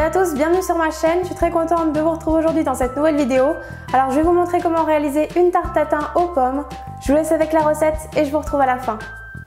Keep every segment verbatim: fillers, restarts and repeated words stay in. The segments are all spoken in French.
à tous, bienvenue sur ma chaîne, je suis très contente de vous retrouver aujourd'hui dans cette nouvelle vidéo. Alors je vais vous montrer comment réaliser une tarte tatin aux pommes. Je vous laisse avec la recette et je vous retrouve à la fin.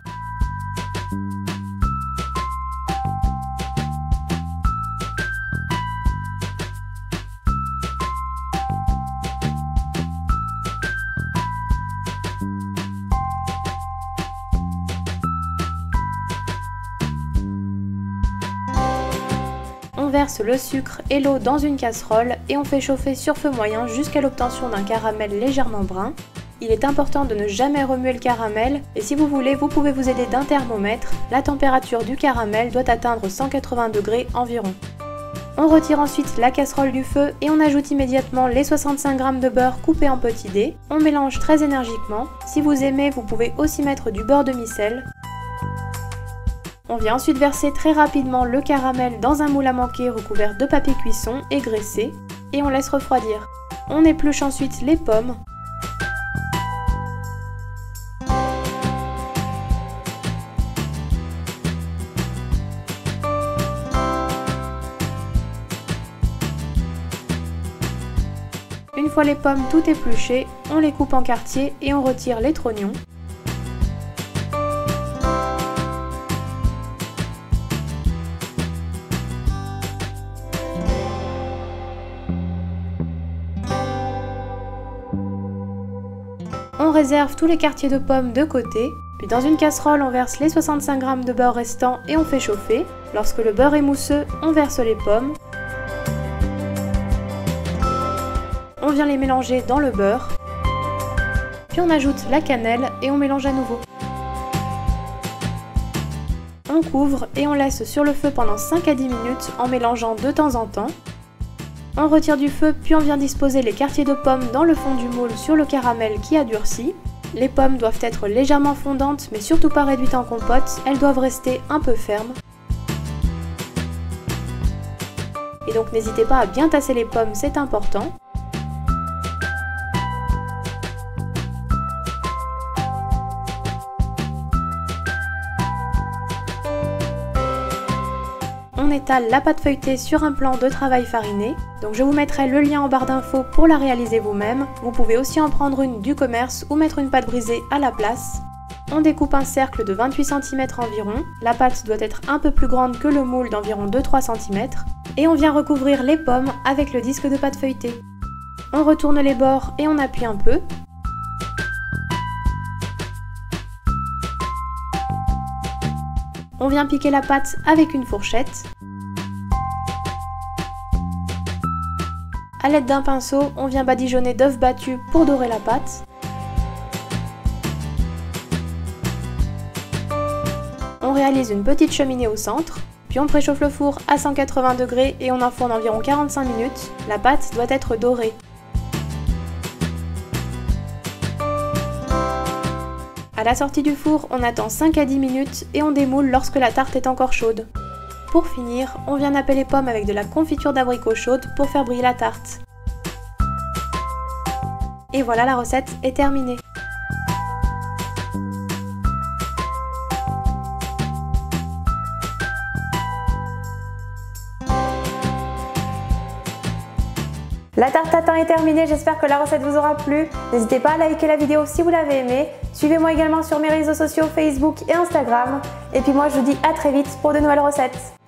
On verse le sucre et l'eau dans une casserole et on fait chauffer sur feu moyen jusqu'à l'obtention d'un caramel légèrement brun. Il est important de ne jamais remuer le caramel et si vous voulez, vous pouvez vous aider d'un thermomètre. La température du caramel doit atteindre cent quatre-vingts degrés environ. On retire ensuite la casserole du feu et on ajoute immédiatement les soixante-cinq grammes de beurre coupé en petits dés. On mélange très énergiquement. Si vous aimez, vous pouvez aussi mettre du beurre de micelle. On vient ensuite verser très rapidement le caramel dans un moule à manquer recouvert de papier cuisson et graissé et on laisse refroidir. On épluche ensuite les pommes. Une fois les pommes tout épluchées, on les coupe en quartiers et on retire les trognons. On réserve tous les quartiers de pommes de côté, puis dans une casserole on verse les soixante-cinq grammes de beurre restants et on fait chauffer. Lorsque le beurre est mousseux, on verse les pommes. On vient les mélanger dans le beurre, puis on ajoute la cannelle et on mélange à nouveau. On couvre et on laisse sur le feu pendant cinq à dix minutes en mélangeant de temps en temps. On retire du feu puis on vient disposer les quartiers de pommes dans le fond du moule sur le caramel qui a durci. Les pommes doivent être légèrement fondantes mais surtout pas réduites en compote, elles doivent rester un peu fermes. Et donc n'hésitez pas à bien tasser les pommes, c'est important. On étale la pâte feuilletée sur un plan de travail fariné. Donc je vous mettrai le lien en barre d'infos pour la réaliser vous-même. Vous pouvez aussi en prendre une du commerce ou mettre une pâte brisée à la place. On découpe un cercle de vingt-huit centimètres environ. La pâte doit être un peu plus grande que le moule d'environ deux à trois centimètres. Et on vient recouvrir les pommes avec le disque de pâte feuilletée. On retourne les bords et on appuie un peu. On vient piquer la pâte avec une fourchette. A l'aide d'un pinceau, on vient badigeonner d'œufs battus pour dorer la pâte. On réalise une petite cheminée au centre, puis on préchauffe le four à cent quatre-vingts degrés et on enfourne environ quarante-cinq minutes. La pâte doit être dorée. À la sortie du four, on attend cinq à dix minutes et on démoule lorsque la tarte est encore chaude. Pour finir, on vient napper les pommes avec de la confiture d'abricot chaude pour faire briller la tarte. Et voilà, la recette est terminée. La tarte tatin est terminée, j'espère que la recette vous aura plu. N'hésitez pas à liker la vidéo si vous l'avez aimée. Suivez-moi également sur mes réseaux sociaux Facebook et Instagram. Et puis moi je vous dis à très vite pour de nouvelles recettes.